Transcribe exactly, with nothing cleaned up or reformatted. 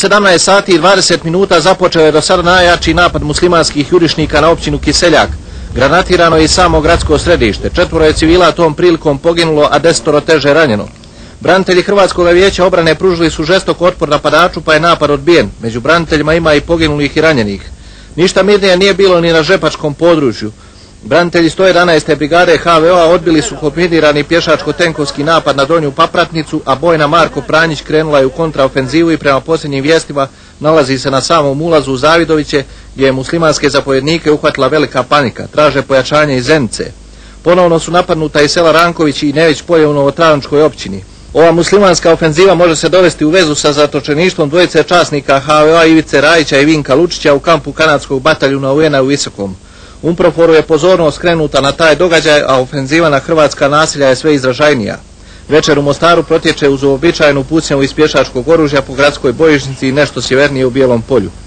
sedamnaest sati i dvadeset minuta započeo je do sada najjači napad muslimanskih jurišnika na općinu Kiseljak. Granatirano je i samo gradsko središte. Četvoro je civila tom prilikom poginulo, a desetoro teže ranjeno. Branitelji Hrvatskog vijeća obrane pružili su žestok otpor napadaču, pa je napad odbijen. Među braniteljima ima i poginulih i ranjenih. Ništa mirnije nije bilo ni na žepačkom području. Branitelji sto jedanaeste brigade H V O-a odbili su kombinirani pješačko-tenkovski napad na Donju Papratnicu, a bojna Marko Pranjić krenula je u kontraofenzivu i prema posljednjim vijestima nalazi se na samom ulazu u Zavidoviće, gdje je muslimanske zapovjednike uhvatila velika panika. Traže pojačanje iz Zenice. Ponovno su napadnuta i sela Ranković i Nević polje u Novotravničkoj općini. Ova muslimanska ofenziva može se dovesti u vezu sa zatočeništvom dvojice časnika H V O-a Ivice Rajića i Vinka Lučića u kampu kanadskog bataljuna U N-a u Visokom. UNPROFOR-u je pozornost skrenuta na taj događaj, a ofenziva na hrvatska nasilja je sve izražajnija. Večer u Mostaru protječe uz uobičajenu pucnjavu iz pješačkog oružja po gradskoj bojišnici i nešto sjevernije u Bijelom polju.